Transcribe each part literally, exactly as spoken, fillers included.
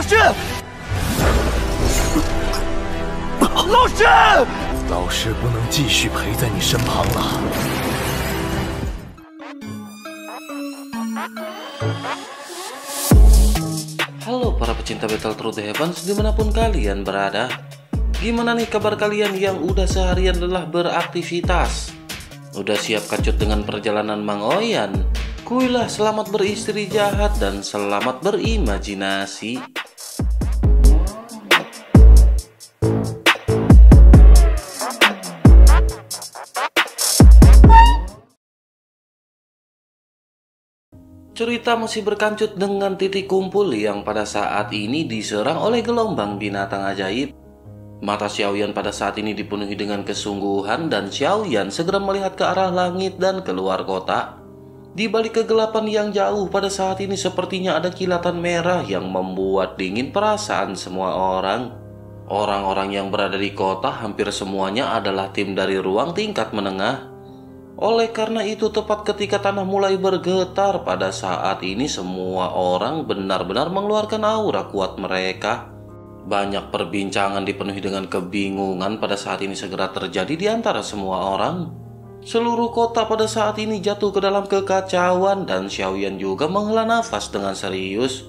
师，老师， 老师不能继续陪在你身旁了。 Halo para pecinta Battle Through the Heavens dimanapun kalian berada. Gimana nih kabar kalian yang udah seharian lelah beraktivitas? Udah siap kancut dengan perjalanan Mang Oyan? Kuilah selamat beristri jahat dan selamat berimajinasi. Cerita masih berkancut dengan titik kumpul yang pada saat ini diserang oleh gelombang binatang ajaib. Mata Xiaoyan pada saat ini dipenuhi dengan kesungguhan dan Xiaoyan segera melihat ke arah langit dan keluar kota. Di balik kegelapan yang jauh pada saat ini sepertinya ada kilatan merah yang membuat dingin perasaan semua orang. Orang-orang yang berada di kota hampir semuanya adalah tim dari ruang tingkat menengah. Oleh karena itu tepat ketika tanah mulai bergetar pada saat ini semua orang benar-benar mengeluarkan aura kuat mereka. Banyak perbincangan dipenuhi dengan kebingungan pada saat ini segera terjadi di antara semua orang. Seluruh kota pada saat ini jatuh ke dalam kekacauan dan Xiaoyan juga menghela nafas dengan serius.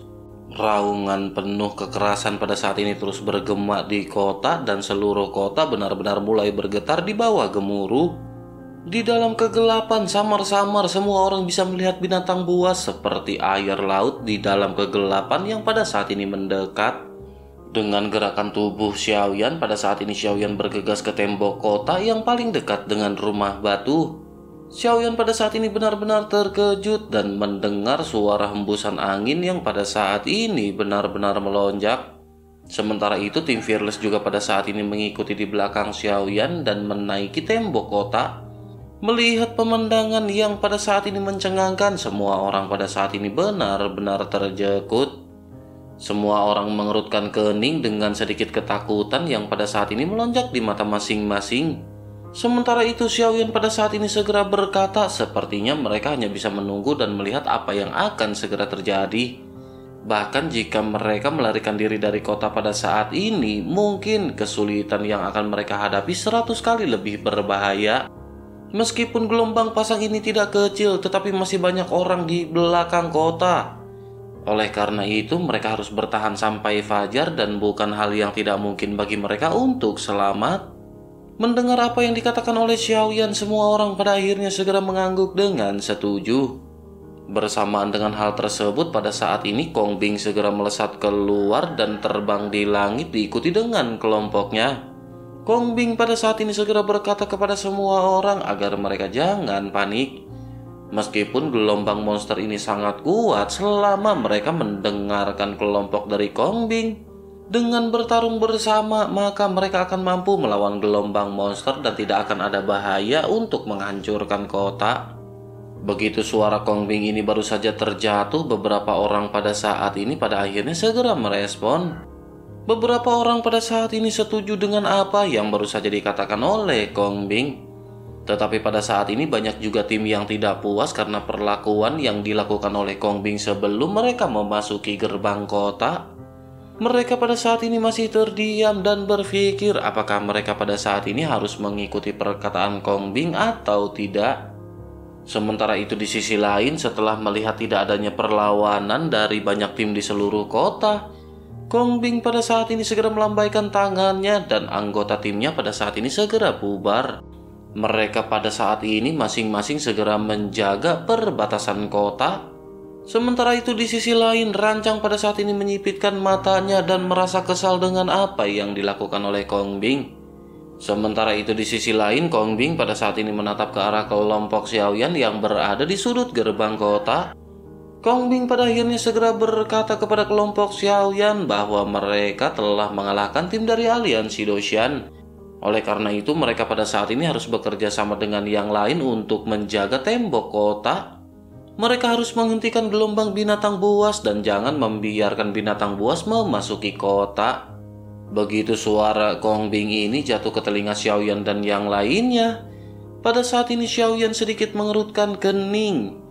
Raungan penuh kekerasan pada saat ini terus bergema di kota dan seluruh kota benar-benar mulai bergetar di bawah gemuruh. Di dalam kegelapan samar-samar semua orang bisa melihat binatang buas seperti air laut di dalam kegelapan yang pada saat ini mendekat. Dengan gerakan tubuh Xiaoyan pada saat ini Xiaoyan bergegas ke tembok kota yang paling dekat dengan rumah batu. Xiaoyan pada saat ini benar-benar terkejut dan mendengar suara hembusan angin yang pada saat ini benar-benar melonjak. Sementara itu tim Fearless juga pada saat ini mengikuti di belakang Xiaoyan dan menaiki tembok kota. Melihat pemandangan yang pada saat ini mencengangkan, semua orang pada saat ini benar-benar terjekut. Semua orang mengerutkan kening dengan sedikit ketakutan yang pada saat ini melonjak di mata masing-masing. Sementara itu Xiaoyan pada saat ini segera berkata sepertinya mereka hanya bisa menunggu dan melihat apa yang akan segera terjadi. Bahkan jika mereka melarikan diri dari kota pada saat ini, mungkin kesulitan yang akan mereka hadapi seratus kali lebih berbahaya. Meskipun gelombang pasang ini tidak kecil, tetapi masih banyak orang di belakang kota. Oleh karena itu, mereka harus bertahan sampai fajar dan bukan hal yang tidak mungkin bagi mereka untuk selamat. Mendengar apa yang dikatakan oleh Xiaoyan, semua orang pada akhirnya segera mengangguk dengan setuju. Bersamaan dengan hal tersebut, pada saat ini Kong Bing segera melesat keluar dan terbang di langit diikuti dengan kelompoknya. Kong Bing pada saat ini segera berkata kepada semua orang agar mereka jangan panik. Meskipun gelombang monster ini sangat kuat, selama mereka mendengarkan kelompok dari Kong Bing, dengan bertarung bersama maka mereka akan mampu melawan gelombang monster dan tidak akan ada bahaya untuk menghancurkan kota. Begitu suara Kong Bing ini baru saja terjatuh, beberapa orang pada saat ini pada akhirnya segera merespon. Beberapa orang pada saat ini setuju dengan apa yang baru saja dikatakan oleh Kong Bing. Tetapi pada saat ini banyak juga tim yang tidak puas karena perlakuan yang dilakukan oleh Kong Bing sebelum mereka memasuki gerbang kota. Mereka pada saat ini masih terdiam dan berpikir apakah mereka pada saat ini harus mengikuti perkataan Kong Bing atau tidak. Sementara itu di sisi lain, setelah melihat tidak adanya perlawanan dari banyak tim di seluruh kota, Kong Bing pada saat ini segera melambaikan tangannya dan anggota timnya pada saat ini segera bubar. Mereka pada saat ini masing-masing segera menjaga perbatasan kota. Sementara itu di sisi lain, Rancang pada saat ini menyipitkan matanya dan merasa kesal dengan apa yang dilakukan oleh Kong Bing. Sementara itu di sisi lain, Kong Bing pada saat ini menatap ke arah kelompok Xiaoyan yang berada di sudut gerbang kota. Kong Bing pada akhirnya segera berkata kepada kelompok Xiaoyan bahwa mereka telah mengalahkan tim dari aliansi Doshan. Oleh karena itu mereka pada saat ini harus bekerja sama dengan yang lain untuk menjaga tembok kota. Mereka harus menghentikan gelombang binatang buas dan jangan membiarkan binatang buas memasuki kota. Begitu suara Kong Bing ini jatuh ke telinga Xiaoyan dan yang lainnya, pada saat ini Xiaoyan sedikit mengerutkan kening.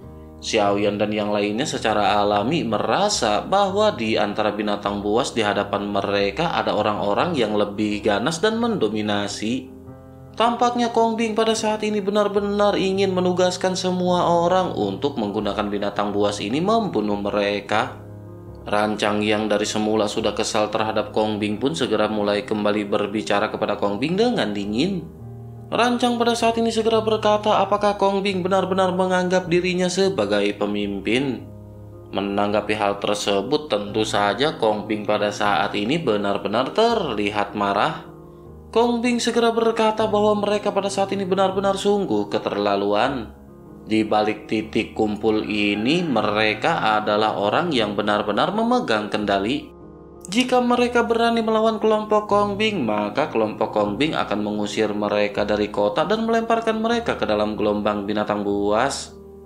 Xiaoyan dan yang lainnya secara alami merasa bahwa di antara binatang buas di hadapan mereka ada orang-orang yang lebih ganas dan mendominasi. Tampaknya Kongbing pada saat ini benar-benar ingin menugaskan semua orang untuk menggunakan binatang buas ini membunuh mereka. Rancang yang dari semula sudah kesal terhadap Kongbing pun segera mulai kembali berbicara kepada Kongbing dengan dingin. Rancang pada saat ini segera berkata apakah Kongbing benar-benar menganggap dirinya sebagai pemimpin. Menanggapi hal tersebut, tentu saja Kongbing pada saat ini benar-benar terlihat marah. Kongbing segera berkata bahwa mereka pada saat ini benar-benar sungguh keterlaluan. Di balik titik kumpul ini, mereka adalah orang yang benar-benar memegang kendali. Jika mereka berani melawan kelompok Kongbing, maka kelompok Kongbing akan mengusir mereka dari kota dan melemparkan mereka ke dalam gelombang binatang buas.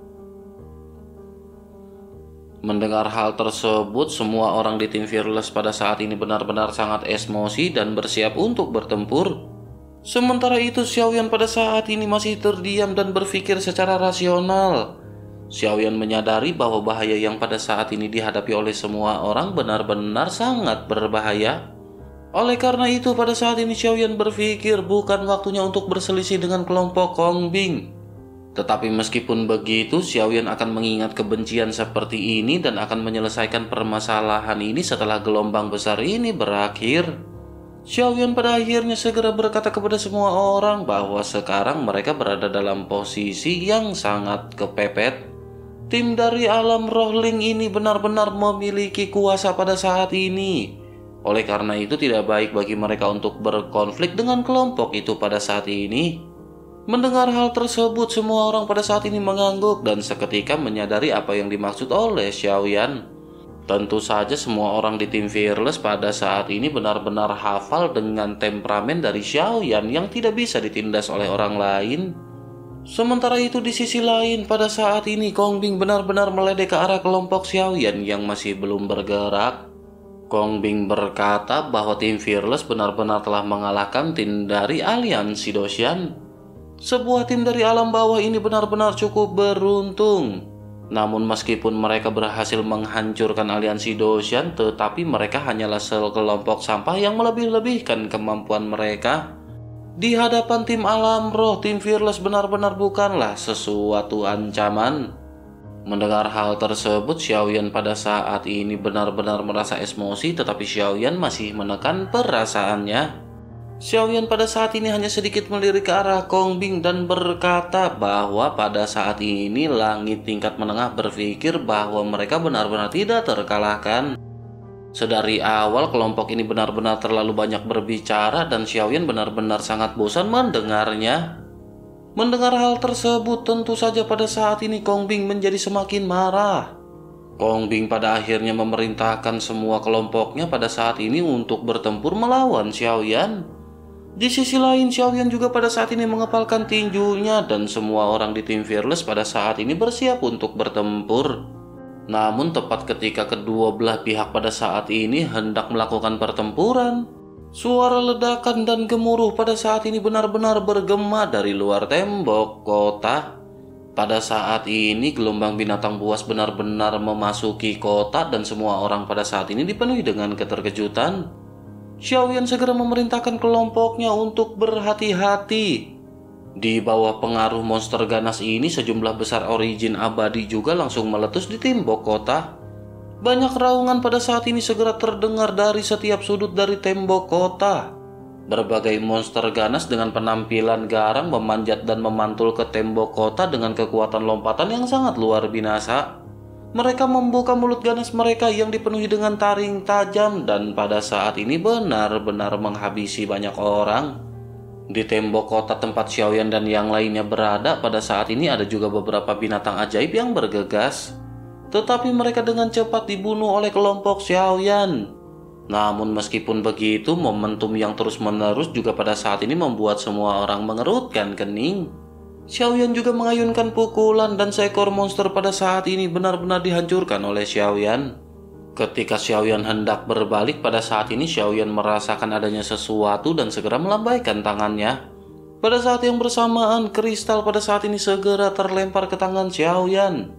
Mendengar hal tersebut, semua orang di tim Fearless pada saat ini benar-benar sangat emosi dan bersiap untuk bertempur. Sementara itu, Xiaoyan pada saat ini masih terdiam dan berpikir secara rasional. Xiaoyan menyadari bahwa bahaya yang pada saat ini dihadapi oleh semua orang benar-benar sangat berbahaya. Oleh karena itu, pada saat ini Xiaoyan berpikir bukan waktunya untuk berselisih dengan kelompok Kongbing. Tetapi meskipun begitu, Xiaoyan akan mengingat kebencian seperti ini dan akan menyelesaikan permasalahan ini setelah gelombang besar ini berakhir. Xiaoyan pada akhirnya segera berkata kepada semua orang bahwa sekarang mereka berada dalam posisi yang sangat kepepet. Tim dari alam roh Ling ini benar-benar memiliki kuasa pada saat ini. Oleh karena itu tidak baik bagi mereka untuk berkonflik dengan kelompok itu pada saat ini. Mendengar hal tersebut, semua orang pada saat ini mengangguk dan seketika menyadari apa yang dimaksud oleh Xiaoyan. Tentu saja semua orang di tim Fearless pada saat ini benar-benar hafal dengan temperamen dari Xiaoyan yang tidak bisa ditindas oleh orang lain. Sementara itu di sisi lain, pada saat ini Kongbing benar-benar meledek ke arah kelompok Xiaoyan yang masih belum bergerak. Kongbing berkata bahwa tim Fearless benar-benar telah mengalahkan tim dari aliansi Doshan. Sebuah tim dari alam bawah ini benar-benar cukup beruntung. Namun meskipun mereka berhasil menghancurkan aliansi Doshan, tetapi mereka hanyalah sekelompok sampah yang melebih-lebihkan kemampuan mereka. Di hadapan tim alam roh, tim Fearless benar-benar bukanlah sesuatu ancaman. Mendengar hal tersebut, Xiaoyan pada saat ini benar-benar merasa emosi, tetapi Xiaoyan masih menekan perasaannya. Xiaoyan pada saat ini hanya sedikit melirik ke arah Kongbing dan berkata bahwa pada saat ini langit tingkat menengah berpikir bahwa mereka benar-benar tidak terkalahkan. Sedari awal kelompok ini benar-benar terlalu banyak berbicara dan Xiaoyan benar-benar sangat bosan mendengarnya. Mendengar hal tersebut, tentu saja pada saat ini Kongbing menjadi semakin marah. Kongbing pada akhirnya memerintahkan semua kelompoknya pada saat ini untuk bertempur melawan Xiaoyan. Di sisi lain, Xiaoyan juga pada saat ini mengepalkan tinjunya dan semua orang di tim Fearless pada saat ini bersiap untuk bertempur. Namun tepat ketika kedua belah pihak pada saat ini hendak melakukan pertempuran, suara ledakan dan gemuruh pada saat ini benar-benar bergema dari luar tembok kota. Pada saat ini gelombang binatang buas benar-benar memasuki kota dan semua orang pada saat ini dipenuhi dengan keterkejutan. Xiaoyan segera memerintahkan kelompoknya untuk berhati-hati. Di bawah pengaruh monster ganas ini, sejumlah besar origin abadi juga langsung meletus di tembok kota. Banyak raungan pada saat ini segera terdengar dari setiap sudut dari tembok kota. Berbagai monster ganas dengan penampilan garang memanjat dan memantul ke tembok kota dengan kekuatan lompatan yang sangat luar biasa. Mereka membuka mulut ganas mereka yang dipenuhi dengan taring tajam dan pada saat ini benar-benar menghabisi banyak orang. Di tembok kota tempat Xiaoyan dan yang lainnya berada, pada saat ini ada juga beberapa binatang ajaib yang bergegas. Tetapi mereka dengan cepat dibunuh oleh kelompok Xiaoyan. Namun meskipun begitu, momentum yang terus-menerus juga pada saat ini membuat semua orang mengerutkan kening. Xiaoyan juga mengayunkan pukulan dan seekor monster pada saat ini benar-benar dihancurkan oleh Xiaoyan. Ketika Xiaoyan hendak berbalik, pada saat ini Xiaoyan merasakan adanya sesuatu dan segera melambaikan tangannya. Pada saat yang bersamaan, kristal pada saat ini segera terlempar ke tangan Xiaoyan.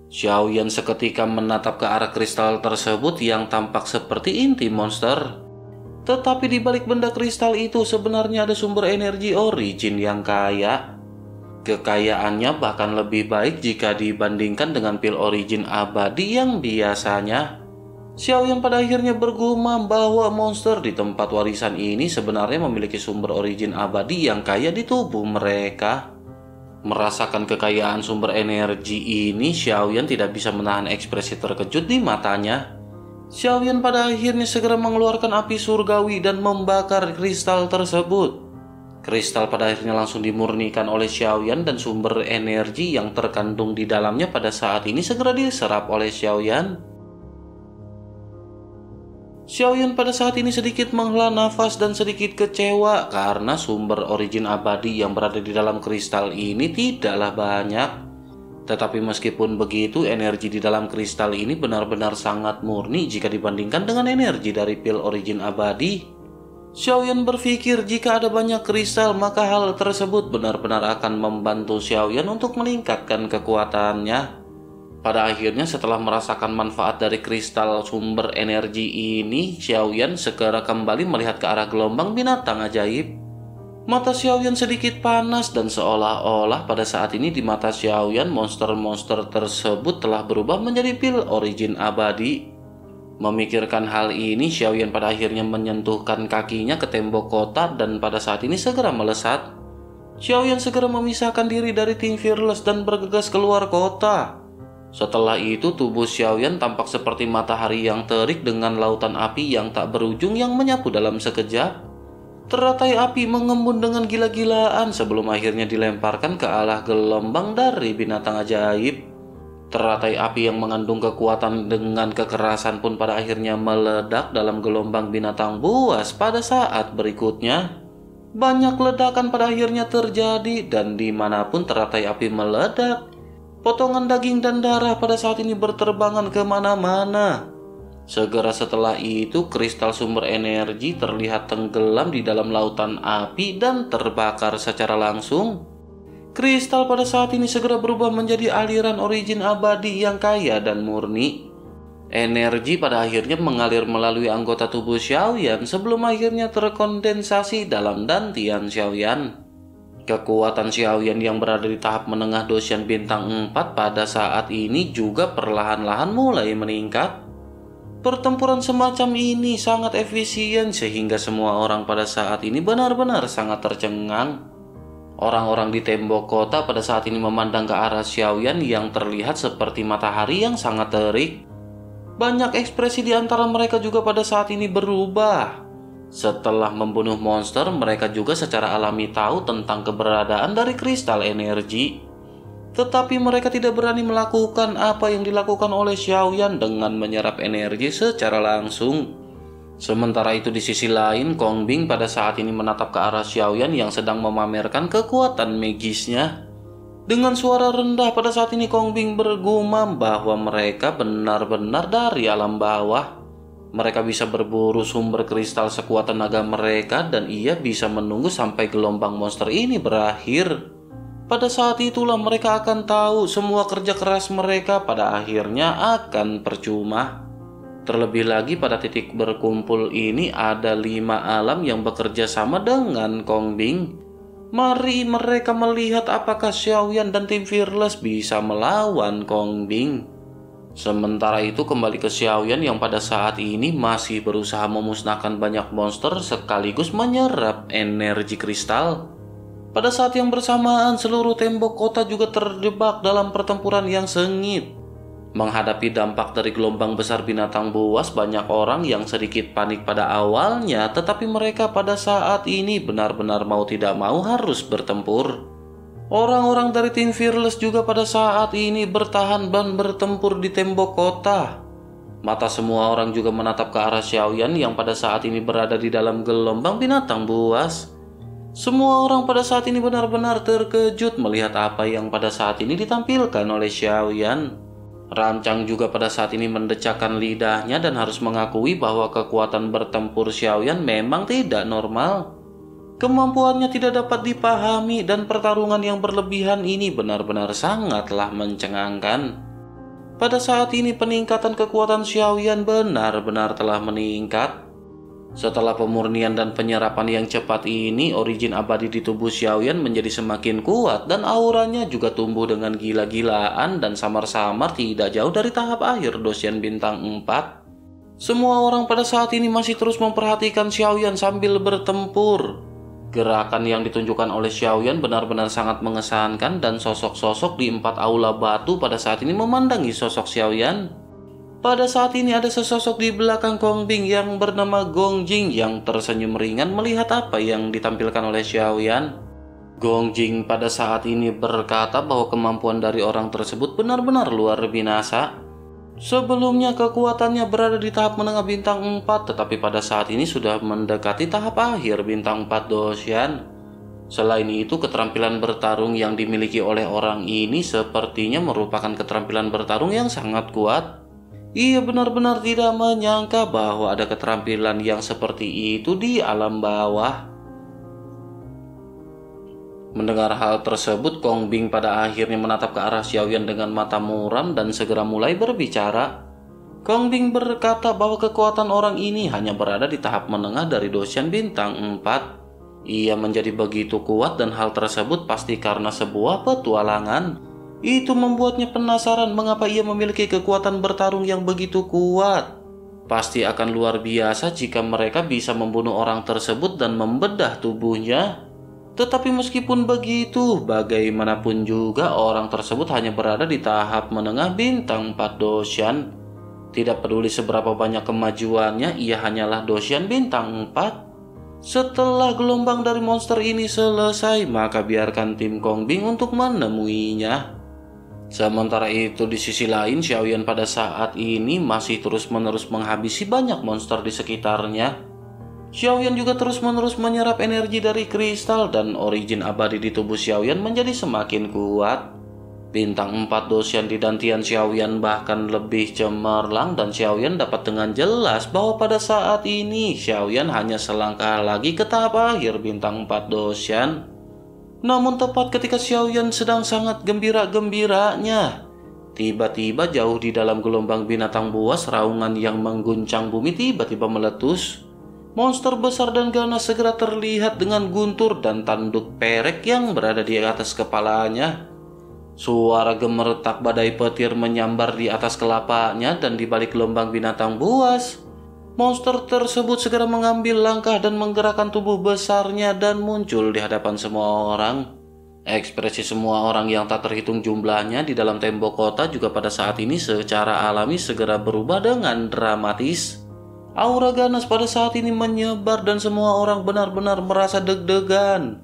Xiaoyan seketika menatap ke arah kristal tersebut yang tampak seperti inti monster. Tetapi di balik benda kristal itu sebenarnya ada sumber energi origin yang kaya. Kekayaannya bahkan lebih baik jika dibandingkan dengan pil origin abadi yang biasanya. Xiaoyan pada akhirnya bergumam bahwa monster di tempat warisan ini sebenarnya memiliki sumber origin abadi yang kaya di tubuh mereka. Merasakan kekayaan sumber energi ini, Xiaoyan tidak bisa menahan ekspresi terkejut di matanya. Xiaoyan pada akhirnya segera mengeluarkan api surgawi dan membakar kristal tersebut. Kristal pada akhirnya langsung dimurnikan oleh Xiaoyan dan sumber energi yang terkandung di dalamnya pada saat ini segera diserap oleh Xiaoyan. Xiaoyan pada saat ini sedikit menghela nafas dan sedikit kecewa karena sumber origin abadi yang berada di dalam kristal ini tidaklah banyak. Tetapi meskipun begitu, energi di dalam kristal ini benar-benar sangat murni jika dibandingkan dengan energi dari pil origin abadi. Xiaoyan berpikir jika ada banyak kristal maka hal tersebut benar-benar akan membantu Xiaoyan untuk meningkatkan kekuatannya. Pada akhirnya setelah merasakan manfaat dari kristal sumber energi ini, Xiaoyan segera kembali melihat ke arah gelombang binatang ajaib. Mata Xiaoyan sedikit panas dan seolah-olah pada saat ini di mata Xiaoyan monster-monster tersebut telah berubah menjadi pil origin abadi. Memikirkan hal ini, Xiaoyan pada akhirnya menyentuhkan kakinya ke tembok kota dan pada saat ini segera melesat. Xiaoyan segera memisahkan diri dari tim Fearless dan bergegas keluar kota. Setelah itu tubuh Xiaoyan tampak seperti matahari yang terik dengan lautan api yang tak berujung yang menyapu dalam sekejap. Teratai api mengembun dengan gila-gilaan sebelum akhirnya dilemparkan ke arah gelombang dari binatang ajaib. Teratai api yang mengandung kekuatan dengan kekerasan pun pada akhirnya meledak dalam gelombang binatang buas pada saat berikutnya. Banyak ledakan pada akhirnya terjadi dan dimanapun teratai api meledak, potongan daging dan darah pada saat ini berterbangan kemana-mana. Segera setelah itu, kristal sumber energi terlihat tenggelam di dalam lautan api dan terbakar secara langsung. Kristal pada saat ini segera berubah menjadi aliran origin abadi yang kaya dan murni. Energi pada akhirnya mengalir melalui anggota tubuh Xiaoyan sebelum akhirnya terkondensasi dalam dantian Xiaoyan. Kekuatan Xiaoyan yang berada di tahap menengah dosyan bintang empat pada saat ini juga perlahan-lahan mulai meningkat. Pertempuran semacam ini sangat efisien sehingga semua orang pada saat ini benar-benar sangat tercengang. Orang-orang di tembok kota pada saat ini memandang ke arah Xiaoyan yang terlihat seperti matahari yang sangat terik. Banyak ekspresi di antara mereka juga pada saat ini berubah. Setelah membunuh monster, mereka juga secara alami tahu tentang keberadaan dari kristal energi. Tetapi mereka tidak berani melakukan apa yang dilakukan oleh Xiaoyan dengan menyerap energi secara langsung. Sementara itu di sisi lain, Kong Bing pada saat ini menatap ke arah Xiaoyan yang sedang memamerkan kekuatan magisnya. Dengan suara rendah pada saat ini Kong Bing bergumam bahwa mereka benar-benar dari alam bawah. Mereka bisa berburu sumber kristal sekuat tenaga mereka dan ia bisa menunggu sampai gelombang monster ini berakhir. Pada saat itulah mereka akan tahu semua kerja keras mereka pada akhirnya akan percuma. Terlebih lagi pada titik berkumpul ini ada lima alam yang bekerja sama dengan Kong Bing. Mari mereka melihat apakah Xiaoyan dan tim Fearless bisa melawan Kong Bing. Sementara itu kembali ke Xiaoyan yang pada saat ini masih berusaha memusnahkan banyak monster sekaligus menyerap energi kristal. Pada saat yang bersamaan seluruh tembok kota juga terjebak dalam pertempuran yang sengit. Menghadapi dampak dari gelombang besar binatang buas, banyak orang yang sedikit panik pada awalnya, tetapi mereka pada saat ini benar-benar mau tidak mau harus bertempur. Orang-orang dari tim Fearless juga pada saat ini bertahan dan bertempur di tembok kota. Mata semua orang juga menatap ke arah Xiaoyan yang pada saat ini berada di dalam gelombang binatang buas. Semua orang pada saat ini benar-benar terkejut melihat apa yang pada saat ini ditampilkan oleh Xiaoyan. Rancang juga pada saat ini mendecakkan lidahnya dan harus mengakui bahwa kekuatan bertempur Xiaoyan memang tidak normal. Kemampuannya tidak dapat dipahami dan pertarungan yang berlebihan ini benar-benar sangatlah mencengangkan. Pada saat ini peningkatan kekuatan Xiaoyan benar-benar telah meningkat. Setelah pemurnian dan penyerapan yang cepat ini, origin abadi di tubuh Xiaoyan menjadi semakin kuat dan auranya juga tumbuh dengan gila-gilaan dan samar-samar tidak jauh dari tahap akhir Dosyan bintang empat. Semua orang pada saat ini masih terus memperhatikan Xiaoyan sambil bertempur. Gerakan yang ditunjukkan oleh Xiaoyan benar-benar sangat mengesankan dan sosok-sosok di empat aula batu pada saat ini memandangi sosok Xiaoyan. Pada saat ini ada sesosok di belakang Kongbing yang bernama Gongjing yang tersenyum ringan melihat apa yang ditampilkan oleh Xiaoyan. Gongjing pada saat ini berkata bahwa kemampuan dari orang tersebut benar-benar luar biasa. Sebelumnya kekuatannya berada di tahap menengah bintang empat, tetapi pada saat ini sudah mendekati tahap akhir bintang empat Dosyan. Selain itu, keterampilan bertarung yang dimiliki oleh orang ini sepertinya merupakan keterampilan bertarung yang sangat kuat. Ia benar-benar tidak menyangka bahwa ada keterampilan yang seperti itu di alam bawah. Mendengar hal tersebut, Kongbing pada akhirnya menatap ke arah Xiaoyan dengan mata muram dan segera mulai berbicara. Kongbing berkata bahwa kekuatan orang ini hanya berada di tahap menengah dari Dosyan bintang empat. Ia menjadi begitu kuat dan hal tersebut pasti karena sebuah petualangan. Itu membuatnya penasaran mengapa ia memiliki kekuatan bertarung yang begitu kuat. Pasti akan luar biasa jika mereka bisa membunuh orang tersebut dan membedah tubuhnya. Tetapi meskipun begitu, bagaimanapun juga orang tersebut hanya berada di tahap menengah bintang empat Dosyan. Tidak peduli seberapa banyak kemajuannya, ia hanyalah Dosyan bintang empat. Setelah gelombang dari monster ini selesai, maka biarkan tim Kongbing untuk menemuinya. Sementara itu di sisi lain, Xiaoyan pada saat ini masih terus-menerus menghabisi banyak monster di sekitarnya. Xiaoyan juga terus-menerus menyerap energi dari kristal dan origin abadi di tubuh Xiaoyan menjadi semakin kuat. Bintang empat Dosyan di dantian Xiaoyan bahkan lebih cemerlang dan Xiaoyan dapat dengan jelas bahwa pada saat ini Xiaoyan hanya selangkah lagi ke tahap akhir bintang empat Dosyan. Namun tepat ketika Xiaoyan sedang sangat gembira-gembiranya, tiba-tiba jauh di dalam gelombang binatang buas, raungan yang mengguncang bumi tiba-tiba meletus. Monster besar dan ganas segera terlihat dengan guntur dan tanduk perek yang berada di atas kepalanya. Suara gemeretak badai petir menyambar di atas kelapanya dan di balik gelombang binatang buas. Monster tersebut segera mengambil langkah dan menggerakkan tubuh besarnya dan muncul di hadapan semua orang. Ekspresi semua orang yang tak terhitung jumlahnya di dalam tembok kota juga pada saat ini secara alami segera berubah dengan dramatis. Aura ganas pada saat ini menyebar dan semua orang benar-benar merasa deg-degan.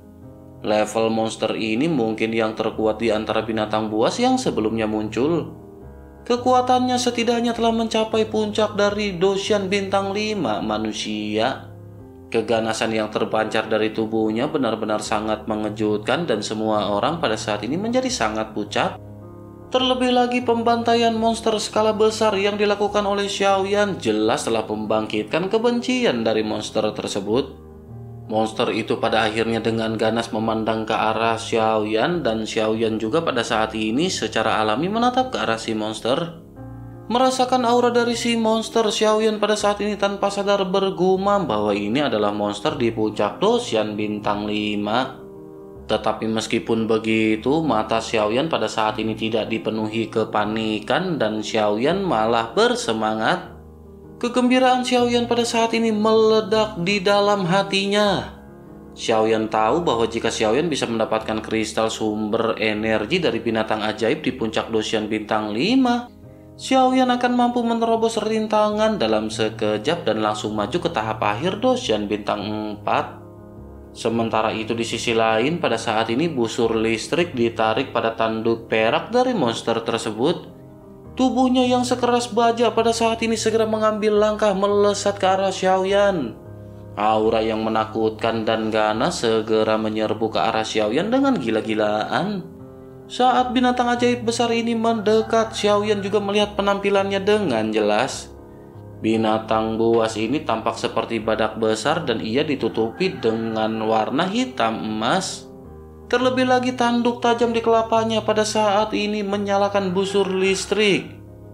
Level monster ini mungkin yang terkuat di antara binatang buas yang sebelumnya muncul. Kekuatannya setidaknya telah mencapai puncak dari Dosyan bintang lima manusia. Keganasan yang terpancar dari tubuhnya benar-benar sangat mengejutkan dan semua orang pada saat ini menjadi sangat pucat. Terlebih lagi pembantaian monster skala besar yang dilakukan oleh Xiaoyan jelas telah membangkitkan kebencian dari monster tersebut. Monster itu pada akhirnya dengan ganas memandang ke arah Xiaoyan dan Xiaoyan juga pada saat ini secara alami menatap ke arah si monster. Merasakan aura dari si monster, Xiaoyan pada saat ini tanpa sadar bergumam bahwa ini adalah monster di puncak Dosyan bintang lima. Tetapi meskipun begitu, mata Xiaoyan pada saat ini tidak dipenuhi kepanikan dan Xiaoyan malah bersemangat. Kegembiraan Xiaoyan pada saat ini meledak di dalam hatinya. Xiaoyan tahu bahwa jika Xiaoyan bisa mendapatkan kristal sumber energi dari binatang ajaib di puncak Dosyan bintang lima, Xiaoyan akan mampu menerobos rintangan dalam sekejap dan langsung maju ke tahap akhir Dosyan bintang empat. Sementara itu di sisi lain, pada saat ini busur listrik ditarik pada tanduk perak dari monster tersebut. Tubuhnya yang sekeras baja pada saat ini segera mengambil langkah melesat ke arah Xiaoyan. Aura yang menakutkan dan ganas segera menyerbu ke arah Xiaoyan dengan gila-gilaan. Saat binatang ajaib besar ini mendekat, Xiaoyan juga melihat penampilannya dengan jelas. Binatang buas ini tampak seperti badak besar dan ia ditutupi dengan warna hitam emas. Terlebih lagi tanduk tajam di kelapanya pada saat ini menyalakan busur listrik.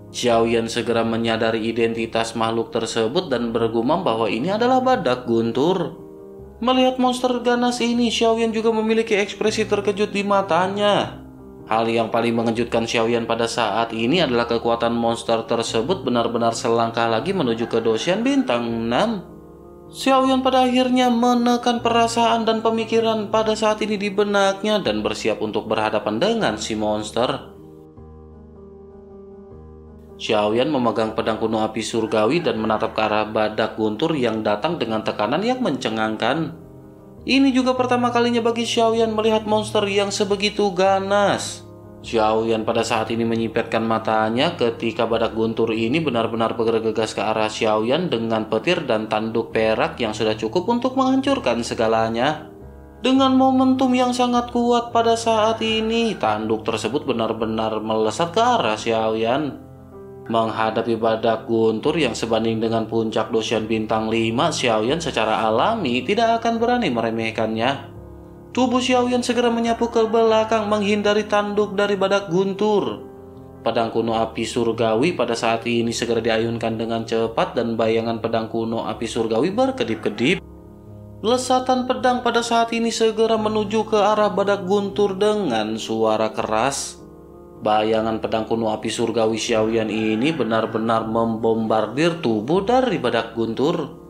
Xiaoyan segera menyadari identitas makhluk tersebut dan bergumam bahwa ini adalah badak guntur. Melihat monster ganas ini, Xiaoyan juga memiliki ekspresi terkejut di matanya. Hal yang paling mengejutkan Xiaoyan pada saat ini adalah kekuatan monster tersebut benar-benar selangkah lagi menuju ke Doshan bintang enam. Xiaoyan pada akhirnya menekan perasaan dan pemikiran pada saat ini di benaknya dan bersiap untuk berhadapan dengan si monster. Xiaoyan memegang pedang kuno api surgawi dan menatap ke arah badak guntur yang datang dengan tekanan yang mencengangkan. Ini juga pertama kalinya bagi Xiaoyan melihat monster yang sebegitu ganas. Xiaoyan pada saat ini menyipitkan matanya ketika badak guntur ini benar-benar bergegas ke arah Xiaoyan dengan petir dan tanduk perak yang sudah cukup untuk menghancurkan segalanya. Dengan momentum yang sangat kuat pada saat ini, tanduk tersebut benar-benar melesat ke arah Xiaoyan. Menghadapi badak guntur yang sebanding dengan puncak Doshan bintang lima, Xiaoyan secara alami tidak akan berani meremehkannya. Tubuh Xiaoyan segera menyapu ke belakang menghindari tanduk dari badak guntur. Pedang kuno api surgawi pada saat ini segera diayunkan dengan cepat dan bayangan pedang kuno api surgawi berkedip-kedip. Lesatan pedang pada saat ini segera menuju ke arah badak guntur dengan suara keras. Bayangan pedang kuno api surgawi Xiaoyan ini benar-benar membombardir tubuh dari badak guntur.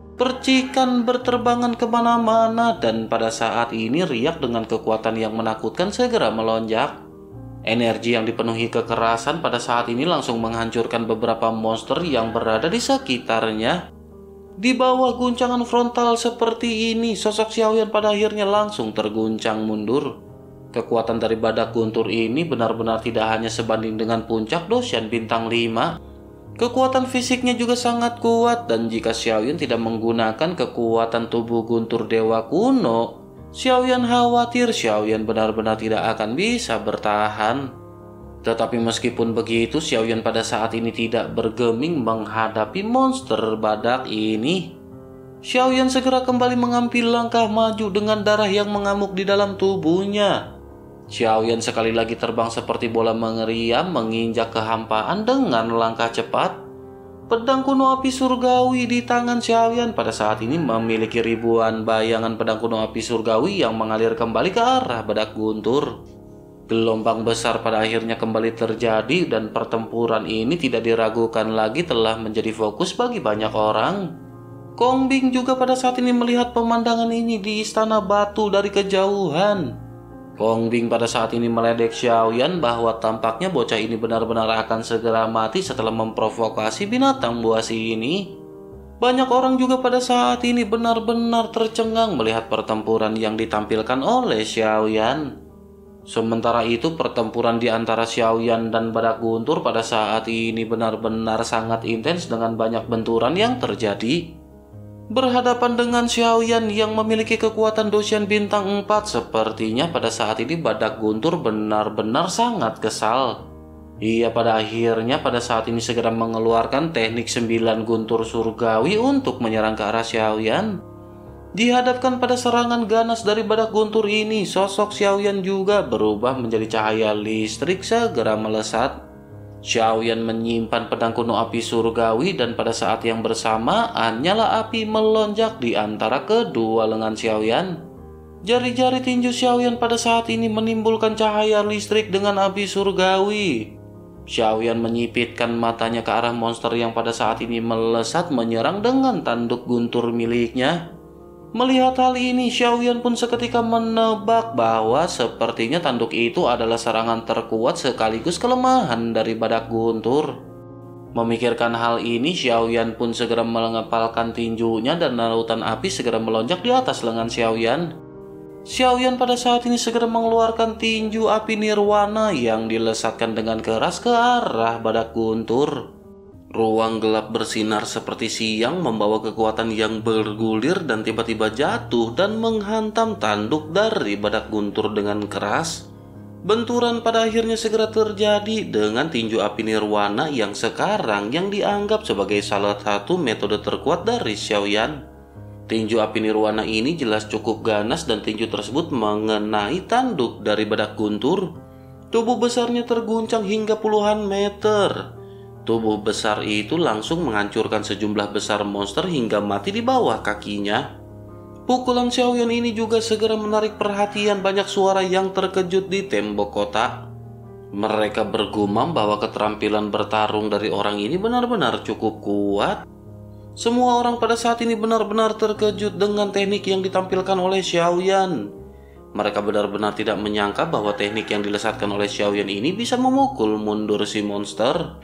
Percikan berterbangan kemana-mana dan pada saat ini riak dengan kekuatan yang menakutkan segera melonjak. Energi yang dipenuhi kekerasan pada saat ini langsung menghancurkan beberapa monster yang berada di sekitarnya. Di bawah guncangan frontal seperti ini, sosok Xiaoyan pada akhirnya langsung terguncang mundur. Kekuatan dari badak guntur ini benar-benar tidak hanya sebanding dengan puncak Doshan bintang lima. Kekuatan fisiknya juga sangat kuat dan jika Xiaoyan tidak menggunakan kekuatan tubuh guntur dewa kuno, Xiaoyan khawatir Xiaoyan benar-benar tidak akan bisa bertahan. Tetapi meskipun begitu, Xiaoyan pada saat ini tidak bergeming menghadapi monster badak ini. Xiaoyan segera kembali mengambil langkah maju dengan darah yang mengamuk di dalam tubuhnya. Xiaoyan sekali lagi terbang seperti bola mengeriam menginjak kehampaan dengan langkah cepat. Pedang kuno api surgawi di tangan Xiaoyan pada saat ini memiliki ribuan bayangan pedang kuno api surgawi yang mengalir kembali ke arah badak guntur. Gelombang besar pada akhirnya kembali terjadi dan pertempuran ini tidak diragukan lagi telah menjadi fokus bagi banyak orang. Kong Bing juga pada saat ini melihat pemandangan ini di istana batu dari kejauhan. Kong Bing pada saat ini meledek Xiaoyan bahwa tampaknya bocah ini benar-benar akan segera mati setelah memprovokasi binatang buas ini. Banyak orang juga pada saat ini benar-benar tercengang melihat pertempuran yang ditampilkan oleh Xiaoyan. Sementara itu pertempuran di antara Xiaoyan dan badak guntur pada saat ini benar-benar sangat intens dengan banyak benturan yang terjadi. Berhadapan dengan Xiaoyan yang memiliki kekuatan Doshan bintang empat, sepertinya pada saat ini badak guntur benar-benar sangat kesal. Ia pada akhirnya pada saat ini segera mengeluarkan teknik sembilan guntur surgawi untuk menyerang ke arah Xiaoyan. Dihadapkan pada serangan ganas dari badak guntur ini, sosok Xiaoyan juga berubah menjadi cahaya listrik segera melesat. Xiaoyan menyimpan pedang kuno api surgawi dan pada saat yang bersamaan nyala api melonjak di antara kedua lengan Xiaoyan. Jari-jari tinju Xiaoyan pada saat ini menimbulkan cahaya listrik dengan api surgawi. Xiaoyan menyipitkan matanya ke arah monster yang pada saat ini melesat menyerang dengan tanduk guntur miliknya. Melihat hal ini, Xiaoyan pun seketika menebak bahwa sepertinya tanduk itu adalah serangan terkuat sekaligus kelemahan dari badak guntur. Memikirkan hal ini, Xiaoyan pun segera mengepalkan tinjunya dan lautan api segera melonjak di atas lengan Xiaoyan. Xiaoyan pada saat ini segera mengeluarkan tinju api nirwana yang dilesatkan dengan keras ke arah badak guntur. Ruang gelap bersinar seperti siang membawa kekuatan yang bergulir dan tiba-tiba jatuh dan menghantam tanduk dari badak guntur dengan keras. Benturan pada akhirnya segera terjadi dengan tinju api nirwana yang sekarang yang dianggap sebagai salah satu metode terkuat dari Xiaoyan. Tinju api nirwana ini jelas cukup ganas dan tinju tersebut mengenai tanduk dari badak guntur. Tubuh besarnya terguncang hingga puluhan meter. Tubuh besar itu langsung menghancurkan sejumlah besar monster hingga mati di bawah kakinya. Pukulan Xiaoyan ini juga segera menarik perhatian banyak suara yang terkejut di tembok kota. Mereka bergumam bahwa keterampilan bertarung dari orang ini benar-benar cukup kuat. Semua orang pada saat ini benar-benar terkejut dengan teknik yang ditampilkan oleh Xiaoyan. Mereka benar-benar tidak menyangka bahwa teknik yang dilesatkan oleh Xiaoyan ini bisa memukul mundur si monster.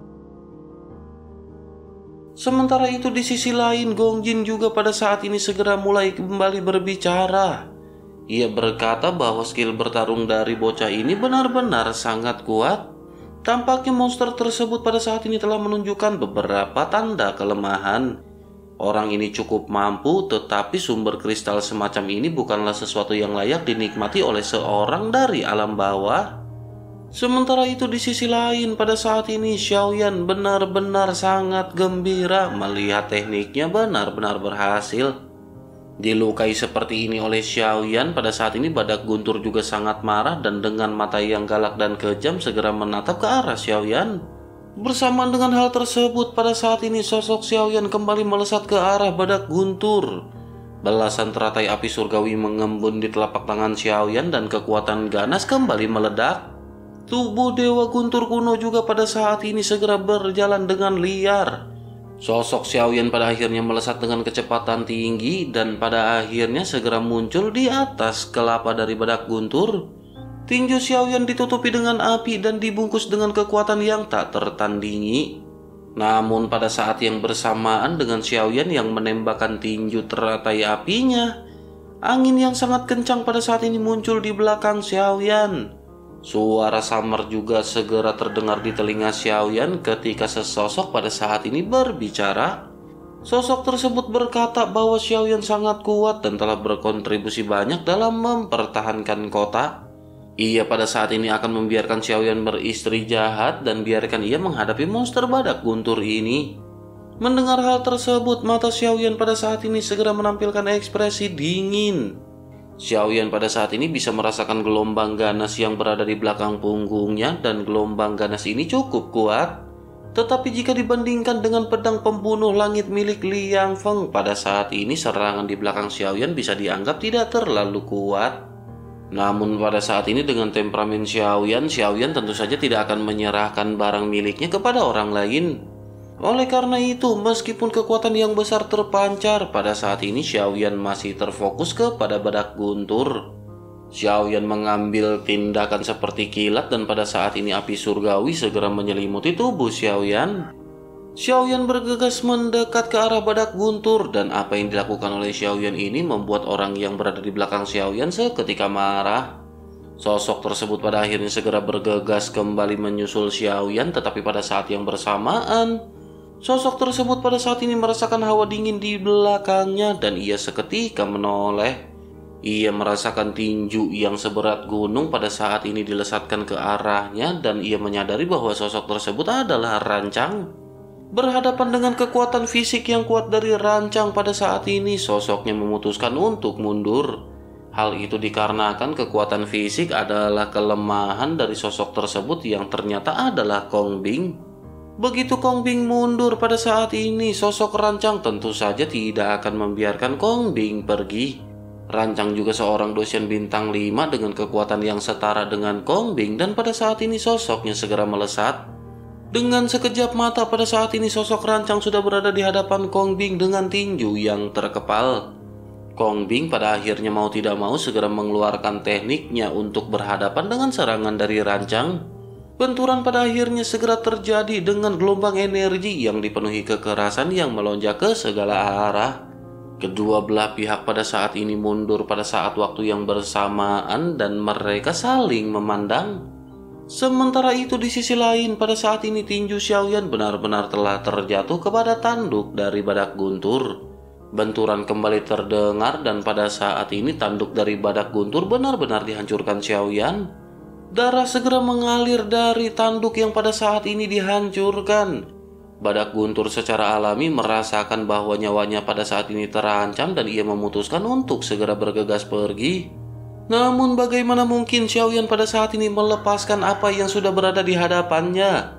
Sementara itu di sisi lain, Gong Jin juga pada saat ini segera mulai kembali berbicara. Ia berkata bahwa skill bertarung dari bocah ini benar-benar sangat kuat. Tampaknya monster tersebut pada saat ini telah menunjukkan beberapa tanda kelemahan. Orang ini cukup mampu, tetapi sumber kristal semacam ini bukanlah sesuatu yang layak dinikmati oleh seorang dari alam bawah. Sementara itu di sisi lain, pada saat ini Xiaoyan benar-benar sangat gembira melihat tekniknya benar-benar berhasil. Dilukai seperti ini oleh Xiaoyan, pada saat ini Badak Guntur juga sangat marah dan dengan mata yang galak dan kejam segera menatap ke arah Xiaoyan. Bersamaan dengan hal tersebut, pada saat ini sosok Xiaoyan kembali melesat ke arah Badak Guntur. Belasan teratai api surgawi mengembun di telapak tangan Xiaoyan dan kekuatan ganas kembali meledak. Tubuh Dewa Guntur kuno juga pada saat ini segera berjalan dengan liar. Sosok Xiaoyan pada akhirnya melesat dengan kecepatan tinggi dan pada akhirnya segera muncul di atas kelapa dari Badak Guntur. Tinju Xiaoyan ditutupi dengan api dan dibungkus dengan kekuatan yang tak tertandingi. Namun pada saat yang bersamaan dengan Xiaoyan yang menembakkan tinju teratai apinya, angin yang sangat kencang pada saat ini muncul di belakang Xiaoyan. Suara samar juga segera terdengar di telinga Xiaoyan ketika sesosok pada saat ini berbicara. Sosok tersebut berkata bahwa Xiaoyan sangat kuat dan telah berkontribusi banyak dalam mempertahankan kota. Ia pada saat ini akan membiarkan Xiaoyan beristri jahat dan biarkan ia menghadapi monster Badak Guntur ini. Mendengar hal tersebut, mata Xiaoyan pada saat ini segera menampilkan ekspresi dingin. Xiaoyan pada saat ini bisa merasakan gelombang ganas yang berada di belakang punggungnya dan gelombang ganas ini cukup kuat. Tetapi jika dibandingkan dengan pedang pembunuh langit milik Liang Feng, pada saat ini serangan di belakang Xiaoyan bisa dianggap tidak terlalu kuat. Namun pada saat ini dengan temperamen Xiaoyan, Xiaoyan tentu saja tidak akan menyerahkan barang miliknya kepada orang lain. Oleh karena itu, meskipun kekuatan yang besar terpancar, pada saat ini Xiaoyan masih terfokus kepada Badak Guntur. Xiaoyan mengambil tindakan seperti kilat dan pada saat ini api surgawi segera menyelimuti tubuh Xiaoyan. Xiaoyan bergegas mendekat ke arah Badak Guntur dan apa yang dilakukan oleh Xiaoyan ini membuat orang yang berada di belakang Xiaoyan seketika marah. Sosok tersebut pada akhirnya segera bergegas kembali menyusul Xiaoyan, tetapi pada saat yang bersamaan, sosok tersebut pada saat ini merasakan hawa dingin di belakangnya dan ia seketika menoleh. Ia merasakan tinju yang seberat gunung pada saat ini dilesatkan ke arahnya dan ia menyadari bahwa sosok tersebut adalah Rancang. Berhadapan dengan kekuatan fisik yang kuat dari Rancang, pada saat ini sosoknya memutuskan untuk mundur. Hal itu dikarenakan kekuatan fisik adalah kelemahan dari sosok tersebut yang ternyata adalah Kong Bing. Begitu Kong Bing mundur pada saat ini, sosok Rancang tentu saja tidak akan membiarkan Kong Bing pergi. Rancang juga seorang dosen bintang lima dengan kekuatan yang setara dengan Kong Bing dan pada saat ini sosoknya segera melesat. Dengan sekejap mata pada saat ini sosok Rancang sudah berada di hadapan Kong Bing dengan tinju yang terkepal. Kong Bing pada akhirnya mau tidak mau segera mengeluarkan tekniknya untuk berhadapan dengan serangan dari Rancang. Benturan pada akhirnya segera terjadi dengan gelombang energi yang dipenuhi kekerasan yang melonjak ke segala arah. Kedua belah pihak pada saat ini mundur pada saat waktu yang bersamaan dan mereka saling memandang. Sementara itu di sisi lain, pada saat ini tinju Xiaoyan benar-benar telah terjatuh kepada tanduk dari Badak Guntur. Benturan kembali terdengar dan pada saat ini tanduk dari Badak Guntur benar-benar dihancurkan Xiaoyan. Darah segera mengalir dari tanduk yang pada saat ini dihancurkan. Badak Guntur secara alami merasakan bahwa nyawanya pada saat ini terancam dan ia memutuskan untuk segera bergegas pergi. Namun bagaimana mungkin Xiaoyan pada saat ini melepaskan apa yang sudah berada di hadapannya?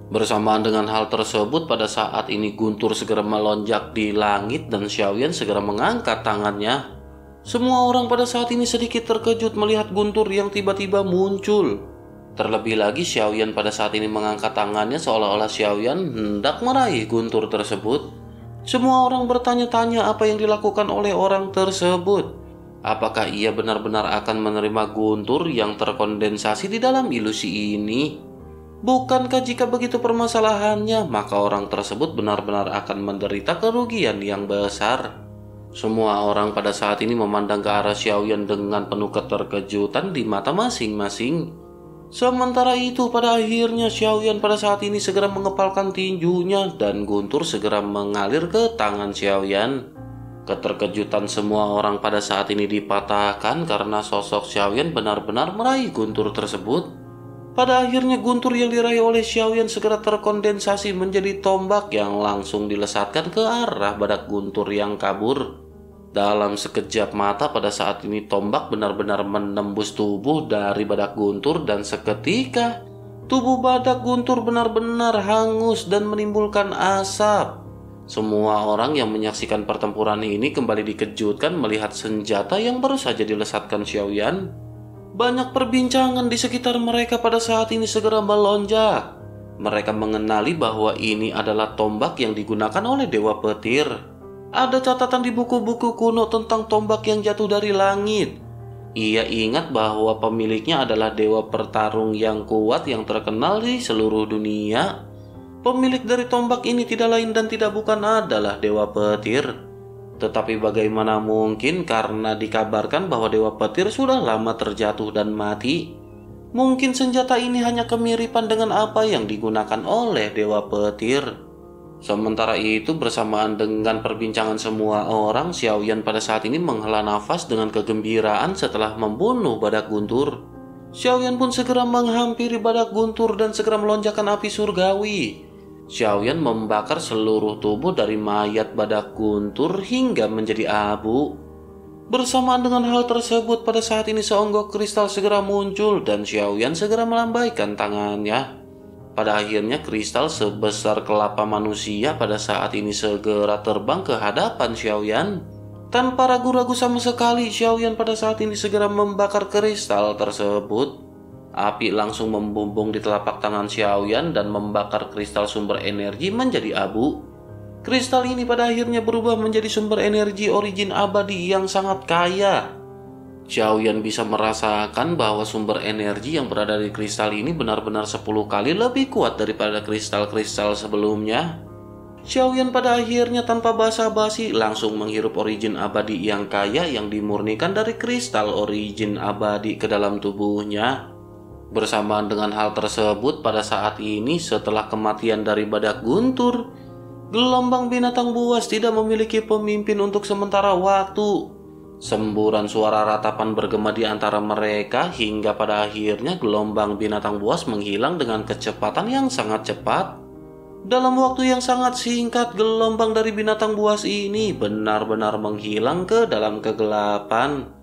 Bersamaan dengan hal tersebut, pada saat ini Guntur segera melonjak di langit dan Xiaoyan segera mengangkat tangannya. Semua orang pada saat ini sedikit terkejut melihat Guntur yang tiba-tiba muncul. Terlebih lagi Xiaoyan pada saat ini mengangkat tangannya seolah-olah Xiaoyan hendak meraih Guntur tersebut. Semua orang bertanya-tanya apa yang dilakukan oleh orang tersebut. Apakah ia benar-benar akan menerima Guntur yang terkondensasi di dalam ilusi ini? Bukankah jika begitu permasalahannya, maka orang tersebut benar-benar akan menderita kerugian yang besar? Semua orang pada saat ini memandang ke arah Xiaoyan dengan penuh keterkejutan di mata masing-masing. Sementara itu pada akhirnya Xiaoyan pada saat ini segera mengepalkan tinjunya dan Guntur segera mengalir ke tangan Xiaoyan. Keterkejutan semua orang pada saat ini dipatahkan karena sosok Xiaoyan benar-benar meraih Guntur tersebut. Pada akhirnya Guntur yang diraih oleh Xiaoyan segera terkondensasi menjadi tombak yang langsung dilesatkan ke arah badak Guntur yang kabur. Dalam sekejap mata pada saat ini tombak benar-benar menembus tubuh dari badak Guntur dan seketika tubuh badak Guntur benar-benar hangus dan menimbulkan asap. Semua orang yang menyaksikan pertempuran ini kembali dikejutkan melihat senjata yang baru saja dilesatkan Xiaoyan. Banyak perbincangan di sekitar mereka pada saat ini segera melonjak. Mereka mengenali bahwa ini adalah tombak yang digunakan oleh Dewa Petir. Ada catatan di buku-buku kuno tentang tombak yang jatuh dari langit. Ia ingat bahwa pemiliknya adalah dewa pertarung yang kuat yang terkenal di seluruh dunia. Pemilik dari tombak ini tidak lain dan tidak bukan adalah Dewa Petir. Tetapi bagaimana mungkin karena dikabarkan bahwa Dewa Petir sudah lama terjatuh dan mati. Mungkin senjata ini hanya kemiripan dengan apa yang digunakan oleh Dewa Petir. Sementara itu bersamaan dengan perbincangan semua orang, Xiaoyan pada saat ini menghela nafas dengan kegembiraan setelah membunuh badak Guntur. Xiaoyan pun segera menghampiri badak Guntur dan segera melonjakkan api surgawi. Xiaoyan membakar seluruh tubuh dari mayat badak Guntur hingga menjadi abu. Bersamaan dengan hal tersebut pada saat ini seonggok kristal segera muncul dan Xiaoyan segera melambaikan tangannya. Pada akhirnya kristal sebesar kelapa manusia pada saat ini segera terbang ke hadapan Xiaoyan. Tanpa ragu-ragu sama sekali Xiaoyan pada saat ini segera membakar kristal tersebut. Api langsung membumbung di telapak tangan Xiaoyan dan membakar kristal sumber energi menjadi abu. Kristal ini pada akhirnya berubah menjadi sumber energi origin abadi yang sangat kaya. Xiaoyan bisa merasakan bahwa sumber energi yang berada di kristal ini benar-benar sepuluh kali lebih kuat daripada kristal-kristal sebelumnya. Xiaoyan pada akhirnya tanpa basa-basi langsung menghirup origin abadi yang kaya yang dimurnikan dari kristal origin abadi ke dalam tubuhnya. Bersamaan dengan hal tersebut pada saat ini setelah kematian dari badak Guntur, gelombang binatang buas tidak memiliki pemimpin untuk sementara waktu. Semburan suara ratapan bergema di antara mereka hingga pada akhirnya gelombang binatang buas menghilang dengan kecepatan yang sangat cepat. Dalam waktu yang sangat singkat, gelombang dari binatang buas ini benar-benar menghilang ke dalam kegelapan.